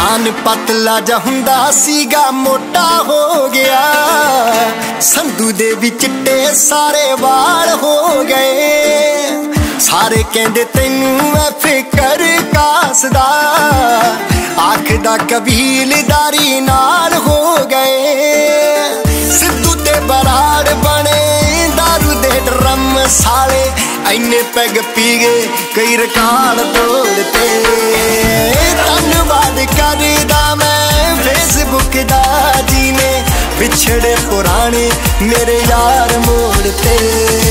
शान पतला जा हुंदा सीगा मोटा हो गया, संधू दे भी चिट्टे सारे वाल हो गए। सारे कहंदे तैनू मैं फिकर कासदा, आखदा कबीलदारी नाल हो गए। सिद्धू ते बराड़ बने दारू दे ड्रम साले, इन्ने पैग पी गए कई रिकार्ड तोड़ते। धन्यवाद करदा मैं फेसबुक दा जीने, पिछड़े पुराने मेरे यार मोड़ते।